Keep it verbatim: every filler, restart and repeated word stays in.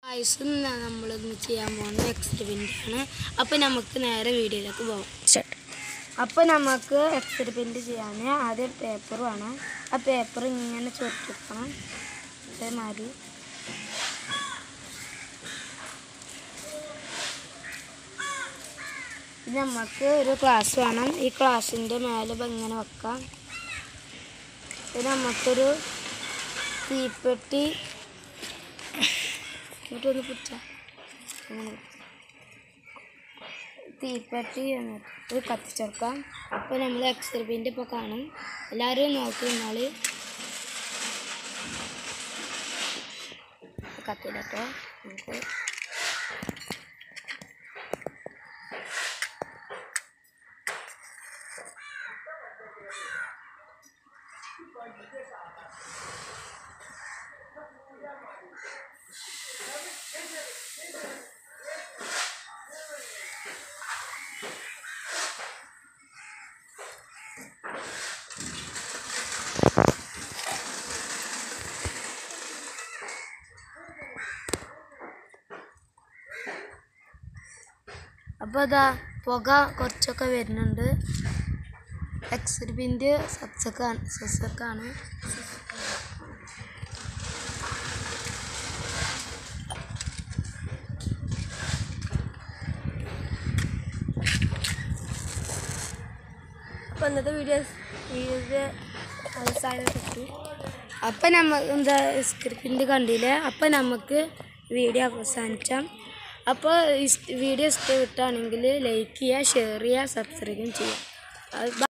Ice നമ്മളിന്ന് ചെയ്യാൻ പോകുന്നത് എക്സ്പെരിമെൻ്റ് ആണ്. അപ്പോൾ നമുക്ക് നേരെ വീഡിയോയിലേക്ക് പോകാം. ശരി. അപ്പോൾ നമുക്ക് എക്സ്പെരിമെൻ്റ് ചെയ്യാൻ ആദ്യം പേപ്പർ വേണം. ആ പേപ്പർ ഇങ്ങനെ ചുരുട്ടിക്കണം. അതേമാതിരി പിന്നെ നമുക്ക് ഒരു ഗ്ലാസ് വേണം. ഈ ഗ്ലാസിൻ്റെ മേലെ ഇങ്ങനെ വെക്കാം. പിന്നെ നമുക്കൊരു തീപ്പെട്ടി എന്നിട്ടൊന്ന് പുറ്റ അങ്ങനെ തീപ്പെട്ടി എന്നിട്ട് കത്തിച്ചെടുക്കാം. അപ്പോൾ നമ്മൾ എക്സ്പെരിമെൻ്റ് ഇപ്പോൾ കാണും. എല്ലാവരും നോക്കി നിന്നാൽ കത്തിയിട്ടോ. നമുക്ക് അപ്പോൾ അതാ പുക കുറച്ചൊക്കെ വരുന്നുണ്ട്. എക്സ്പെരിമെൻ്റ് സക്സസ്സാണ് സക്സസ്സാണ് അപ്പോൾ ഇന്നത്തെ വീഡിയോസ് വീഡിയോ അവസാനം കിട്ടി. അപ്പം നമ്മൾ എന്താ എക്സ്പെരിമെൻ്റ് കണ്ടില്ലേ. അപ്പം നമുക്ക് വീഡിയോ അവസാനിക്കാം. അപ്പോൾ വീഡിയോ ഇഷ്ടപ്പെട്ടാണെങ്കിൽ ലൈക്ക് ചെയ്യുക, ഷെയർ ചെയ്യുക, സബ്സ്ക്രൈബും ചെയ്യുക.